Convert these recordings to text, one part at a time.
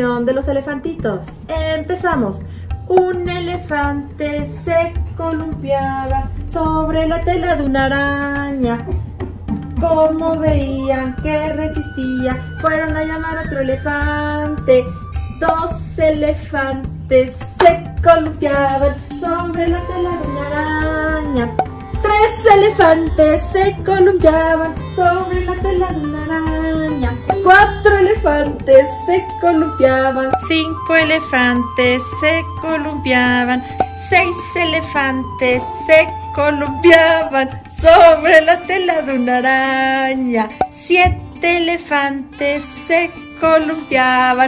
canción de los elefantitos. Empezamos. Un elefante se columpiaba sobre la tela de una araña. Como veían que resistía, fueron a llamar a otro elefante. Dos elefantes se columpiaban sobre la tela de una araña. Tres elefantes se columpiaban sobre la tela de una araña. Cuatro elefantes se columpiaban. Cinco elefantes se columpiaban. Seis elefantes se columpiaban sobre la tela de una araña. Siete elefantes se columpiaban.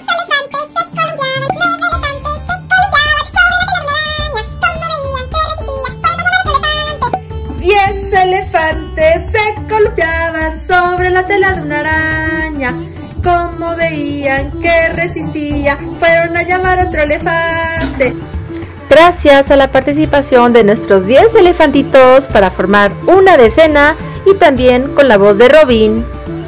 Elefantes se columpiaban sobre la tela de una araña. Como veían que resistía, fueron a llamar a otro elefante. Gracias a la participación de nuestros 10 elefantitos para formar una decena y también con la voz de Robin.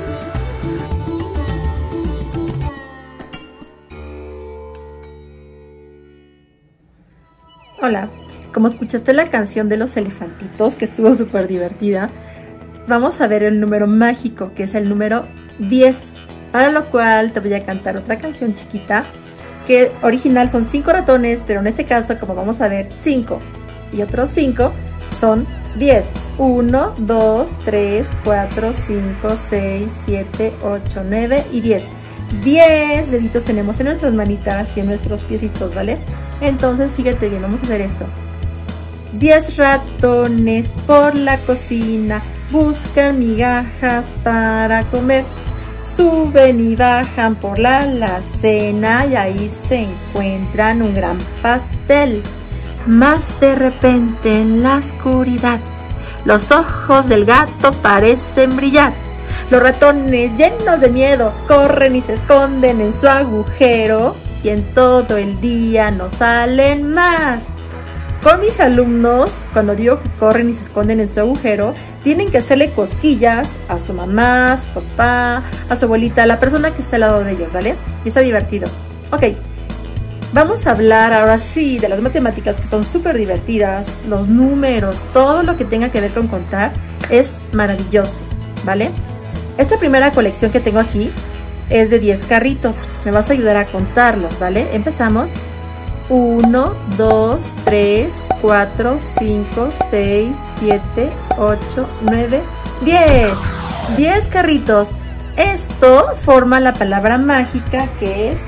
Hola. Como escuchaste la canción de los elefantitos, que estuvo súper divertida, vamos a ver el número mágico, que es el número 10, para lo cual te voy a cantar otra canción chiquita, que original son 5 ratones, pero en este caso, como vamos a ver, 5 y otros 5 son 10. 1, 2, 3, 4, 5, 6, 7, 8, 9 y 10. 10 deditos tenemos en nuestras manitas y en nuestros piecitos, ¿vale? Entonces, fíjate bien, vamos a hacer esto. 10 ratones por la cocina buscan migajas para comer. Suben y bajan por la alacena y ahí se encuentran un gran pastel. Mas de repente en la oscuridad los ojos del gato parecen brillar. Los ratones llenos de miedo corren y se esconden en su agujero y en todo el día no salen más. Con mis alumnos, cuando digo que corren y se esconden en su agujero, tienen que hacerle cosquillas a su mamá, a su papá, a su abuelita, a la persona que está al lado de ellos, ¿vale? Y está divertido. Ok, vamos a hablar ahora sí de las matemáticas, que son súper divertidas, los números, todo lo que tenga que ver con contar es maravilloso, ¿vale? Esta primera colección que tengo aquí es de 10 carritos, me vas a ayudar a contarlos, ¿vale? Empezamos. 1, 2, 3, 4, 5, 6, 7, 8, 9, 10. 10 carritos. Esto forma la palabra mágica que es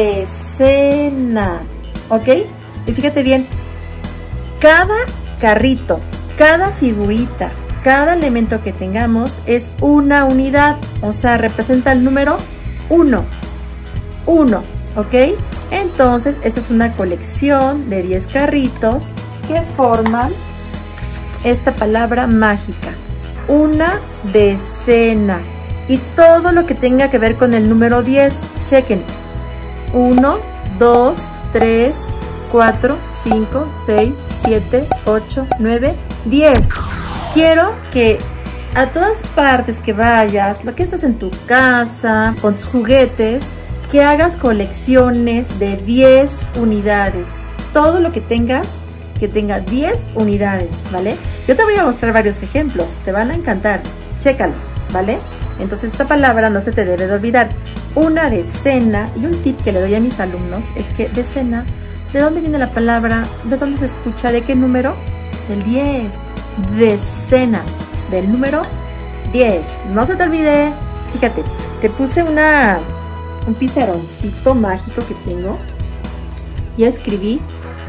decena. ¿Ok? Y fíjate bien, cada carrito, cada figurita, cada elemento que tengamos es una unidad. O sea, representa el número 1. 1. ¿Ok? Entonces, esta es una colección de 10 carritos que forman esta palabra mágica. Una decena. Y todo lo que tenga que ver con el número 10. Chequen. 1, 2, 3, 4, 5, 6, 7, 8, 9, 10. Quiero que a todas partes que vayas, lo que estás en tu casa, con tus juguetes, que hagas colecciones de 10 unidades. Todo lo que tengas, que tenga 10 unidades, ¿vale? Yo te voy a mostrar varios ejemplos, te van a encantar. Chécalos, ¿vale? Entonces esta palabra no se te debe de olvidar. Una decena, y un tip que le doy a mis alumnos es que decena, ¿de dónde viene la palabra? ¿De dónde se escucha? ¿De qué número? Del 10. Decena, del número 10. No se te olvide. Fíjate, te puse un pizarroncito mágico que tengo y escribí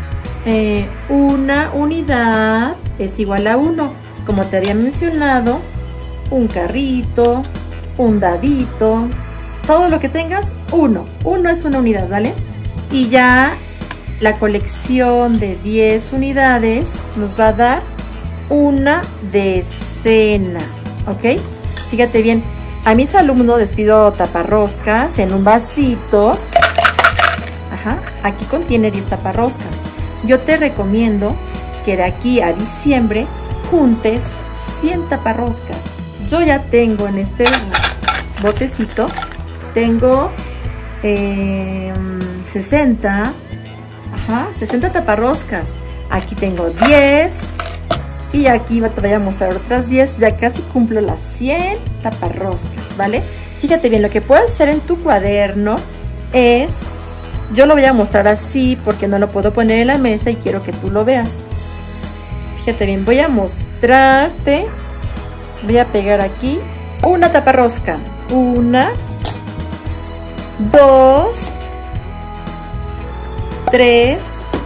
una unidad es igual a 1. Como te había mencionado, un carrito, un dadito, todo lo que tengas, 1. 1 es una unidad, ¿vale? Y ya la colección de 10 unidades nos va a dar una decena, ¿ok? Fíjate bien. A mis alumnos les pido taparroscas en un vasito. Ajá, aquí contiene 10 taparroscas. Yo te recomiendo que de aquí a diciembre juntes 100 taparroscas. Yo ya tengo en este botecito, tengo 60. Ajá, 60 taparroscas. Aquí tengo 10. Y aquí te voy a mostrar otras 10. Ya casi cumplo las 100 taparroscas, ¿vale? Fíjate bien, lo que puedes hacer en tu cuaderno es... Yo lo voy a mostrar así porque no lo puedo poner en la mesa y quiero que tú lo veas. Fíjate bien, voy a mostrarte. Voy a pegar aquí una taparrosca. 1, 2, 3,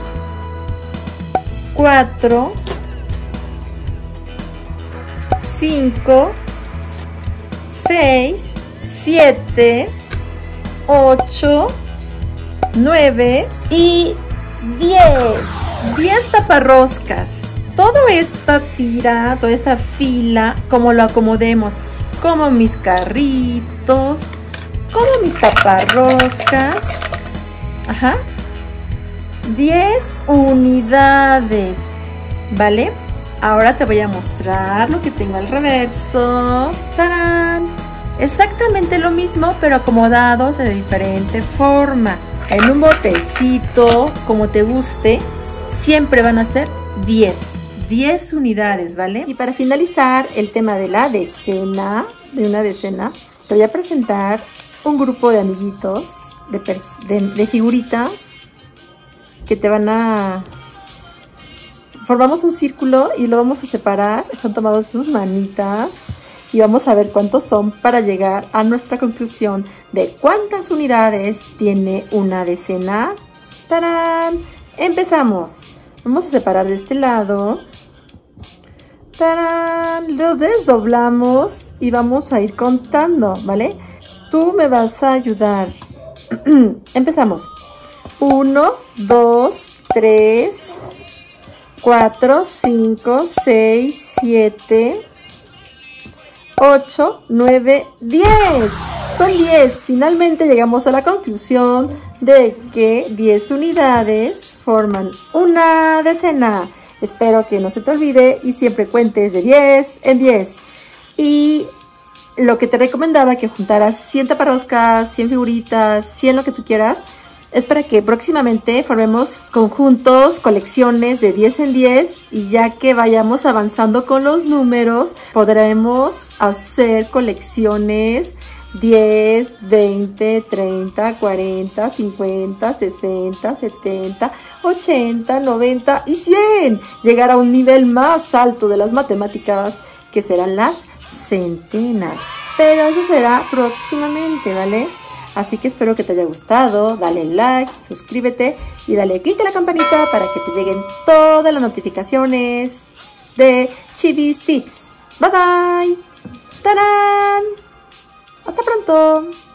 4, 5, 6, 7, 8, 9 y 10. 10 taparroscas. Toda esta tira, toda esta fila, como lo acomodemos, como mis carritos, como mis taparroscas. Ajá. 10 unidades, ¿vale? Ahora te voy a mostrar lo que tengo al reverso. ¡Tarán! Exactamente lo mismo, pero acomodados de diferente forma. En un botecito, como te guste, siempre van a ser 10 unidades, ¿vale? Y para finalizar el tema de la decena, te voy a presentar un grupo de amiguitos, de figuritas, que te van a... Formamos un círculo y lo vamos a separar, están tomados sus manitas. Y vamos a ver cuántos son para llegar a nuestra conclusión de cuántas unidades tiene una decena. ¡Tarán! Empezamos. Vamos a separar de este lado. ¡Tarán! Lo desdoblamos y vamos a ir contando, ¿vale? Tú me vas a ayudar. Empezamos. 1, 2, 3, 4, 5, 6, 7... 8, 9, 10. Son 10. Finalmente llegamos a la conclusión de que 10 unidades forman una decena. Espero que no se te olvide y siempre cuentes de 10 en 10. Y lo que te recomendaba, que juntaras 100 taparroscas, 100 figuritas, 100 lo que tú quieras, es para que próximamente formemos conjuntos, colecciones de 10 en 10 y ya que vayamos avanzando con los números, podremos hacer colecciones 10, 20, 30, 40, 50, 60, 70, 80, 90 y 100. Llegar a un nivel más alto de las matemáticas, que serán las centenas. Pero eso será próximamente, ¿vale? Así que espero que te haya gustado, dale like, suscríbete y dale click a la campanita para que te lleguen todas las notificaciones de Chivis Tips. Bye bye. ¡Tarán! Hasta pronto.